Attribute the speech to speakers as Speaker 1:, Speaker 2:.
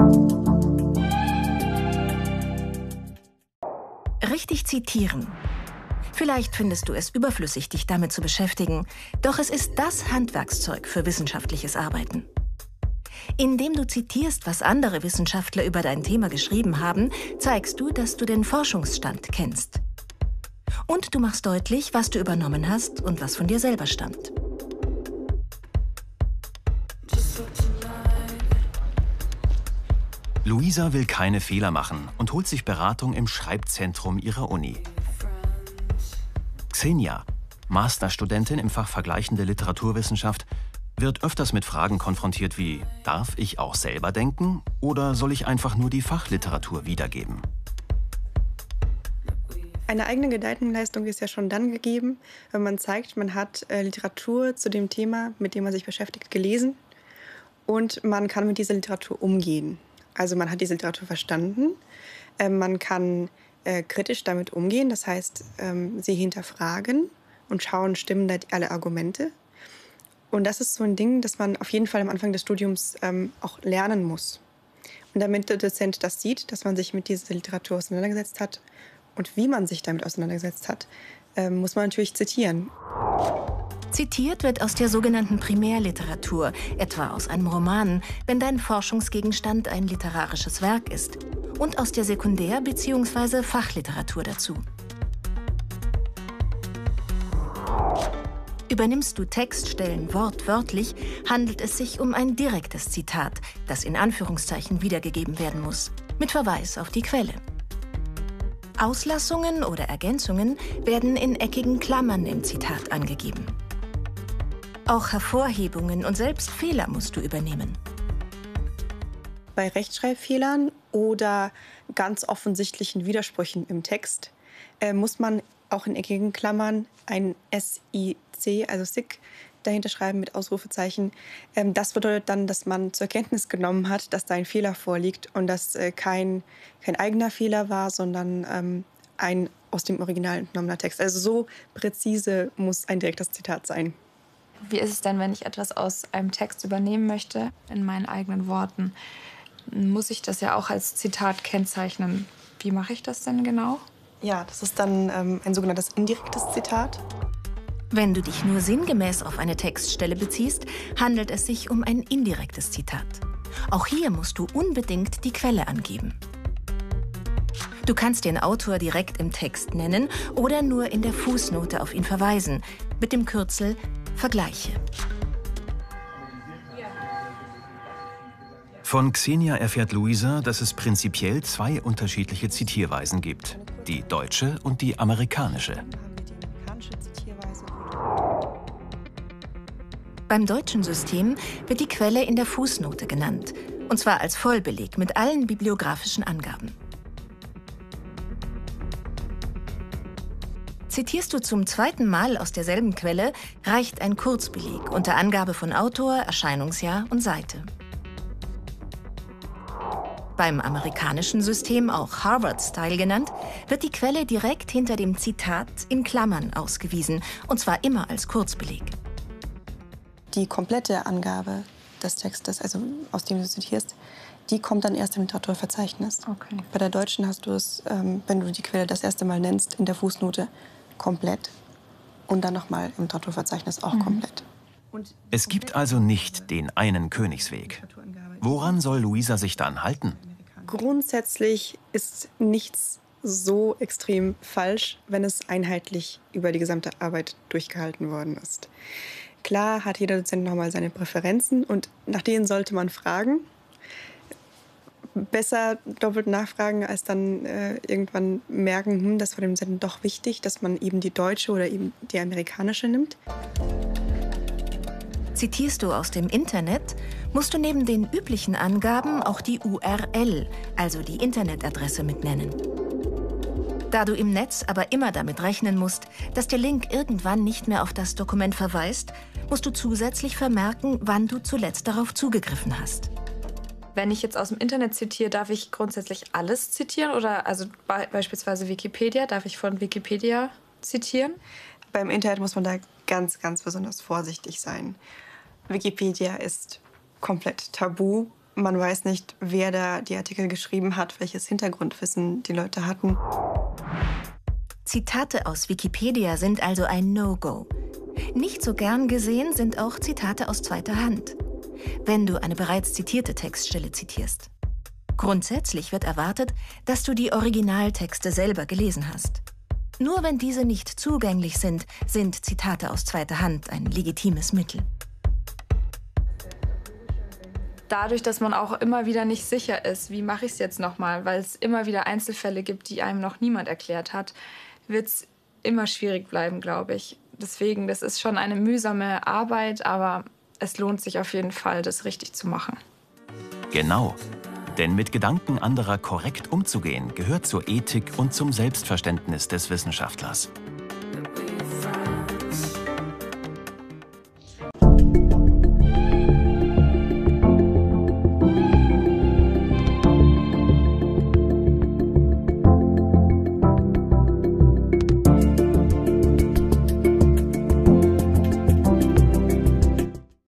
Speaker 1: Richtig zitieren. Vielleicht findest du es überflüssig, dich damit zu beschäftigen, doch es ist das Handwerkszeug für wissenschaftliches Arbeiten. Indem du zitierst, was andere Wissenschaftler über dein Thema geschrieben haben, zeigst du, dass du den Forschungsstand kennst. Und du machst deutlich, was du übernommen hast und was von dir selber stammt.
Speaker 2: Luisa will keine Fehler machen und holt sich Beratung im Schreibzentrum ihrer Uni. Xenia, Masterstudentin im Fach Vergleichende Literaturwissenschaft, wird öfters mit Fragen konfrontiert wie: Darf ich auch selber denken oder soll ich einfach nur die Fachliteratur wiedergeben?
Speaker 3: Eine eigene Gedankenleistung ist ja schon dann gegeben, wenn man zeigt, man hat Literatur zu dem Thema, mit dem man sich beschäftigt, gelesen und man kann mit dieser Literatur umgehen. Also man hat diese Literatur verstanden, man kann kritisch damit umgehen, das heißt, sie hinterfragen und schauen, stimmen da alle Argumente. Und das ist so ein Ding, das man auf jeden Fall am Anfang des Studiums auch lernen muss. Und damit der Dozent das sieht, dass man sich mit dieser Literatur auseinandergesetzt hat und wie man sich damit auseinandergesetzt hat, muss man natürlich zitieren.
Speaker 1: Zitiert wird aus der sogenannten Primärliteratur, etwa aus einem Roman, wenn dein Forschungsgegenstand ein literarisches Werk ist, und aus der Sekundär- bzw. Fachliteratur dazu. Übernimmst du Textstellen wortwörtlich, handelt es sich um ein direktes Zitat, das in Anführungszeichen wiedergegeben werden muss, mit Verweis auf die Quelle. Auslassungen oder Ergänzungen werden in eckigen Klammern im Zitat angegeben. Auch Hervorhebungen und selbst Fehler musst du übernehmen.
Speaker 3: Bei Rechtschreibfehlern oder ganz offensichtlichen Widersprüchen im Text muss man auch in eckigen Klammern ein SIC, also SIC, dahinter schreiben mit Ausrufezeichen. Das bedeutet dann, dass man zur Kenntnis genommen hat, dass da ein Fehler vorliegt und dass kein eigener Fehler war, sondern ein aus dem Original entnommener Text. Also so präzise muss ein direktes Zitat sein.
Speaker 4: Wie ist es denn, wenn ich etwas aus einem Text übernehmen möchte, in meinen eigenen Worten? Muss ich das ja auch als Zitat kennzeichnen. Wie mache ich das denn genau?
Speaker 3: Ja, das ist dann ein sogenanntes indirektes Zitat.
Speaker 1: Wenn du dich nur sinngemäß auf eine Textstelle beziehst, handelt es sich um ein indirektes Zitat. Auch hier musst du unbedingt die Quelle angeben. Du kannst den Autor direkt im Text nennen oder nur in der Fußnote auf ihn verweisen, mit dem Kürzel Vergleiche.
Speaker 2: Von Xenia erfährt Luisa, dass es prinzipiell zwei unterschiedliche Zitierweisen gibt: die deutsche und die amerikanische.
Speaker 1: Beim deutschen System wird die Quelle in der Fußnote genannt, und zwar als Vollbeleg mit allen bibliografischen Angaben. Zitierst du zum zweiten Mal aus derselben Quelle, reicht ein Kurzbeleg unter Angabe von Autor, Erscheinungsjahr und Seite. Beim amerikanischen System, auch Harvard-Style genannt, wird die Quelle direkt hinter dem Zitat in Klammern ausgewiesen, und zwar immer als Kurzbeleg.
Speaker 3: Die komplette Angabe des Textes, also aus dem du zitierst, die kommt dann erst im Literaturverzeichnis.
Speaker 4: Okay.
Speaker 3: Bei der deutschen hast du es, wenn du die Quelle das erste Mal nennst, in der Fußnote komplett und dann nochmal im Literaturverzeichnis auch komplett.
Speaker 2: Es gibt also nicht den einen Königsweg. Woran soll Luisa sich dann halten?
Speaker 3: Grundsätzlich ist nichts so extrem falsch, wenn es einheitlich über die gesamte Arbeit durchgehalten worden ist. Klar hat jeder Dozent nochmal seine Präferenzen und nach denen sollte man fragen. Besser doppelt nachfragen, als dann irgendwann merken, das war dem Dozenten doch wichtig, dass man eben die deutsche oder eben die amerikanische nimmt.
Speaker 1: Zitierst du aus dem Internet, musst du neben den üblichen Angaben auch die URL, also die Internetadresse, mit nennen. Da du im Netz aber immer damit rechnen musst, dass der Link irgendwann nicht mehr auf das Dokument verweist, musst du zusätzlich vermerken, wann du zuletzt darauf zugegriffen hast.
Speaker 4: Wenn ich jetzt aus dem Internet zitiere, darf ich grundsätzlich alles zitieren? Oder also beispielsweise Wikipedia, darf ich von Wikipedia zitieren?
Speaker 3: Beim Internet muss man da ganz, ganz besonders vorsichtig sein. Wikipedia ist komplett tabu. Man weiß nicht, wer da die Artikel geschrieben hat, welches Hintergrundwissen die Leute hatten.
Speaker 1: Zitate aus Wikipedia sind also ein No-Go. Nicht so gern gesehen sind auch Zitate aus zweiter Hand, wenn du eine bereits zitierte Textstelle zitierst. Grundsätzlich wird erwartet, dass du die Originaltexte selber gelesen hast. Nur wenn diese nicht zugänglich sind, sind Zitate aus zweiter Hand ein legitimes Mittel.
Speaker 4: Dadurch, dass man auch immer wieder nicht sicher ist, wie mache ich es jetzt nochmal, weil es immer wieder Einzelfälle gibt, die einem noch niemand erklärt hat, wird es immer schwierig bleiben, glaube ich. Deswegen, das ist schon eine mühsame Arbeit, aber es lohnt sich auf jeden Fall, das richtig zu machen.
Speaker 2: Genau. Denn mit Gedanken anderer korrekt umzugehen, gehört zur Ethik und zum Selbstverständnis des Wissenschaftlers.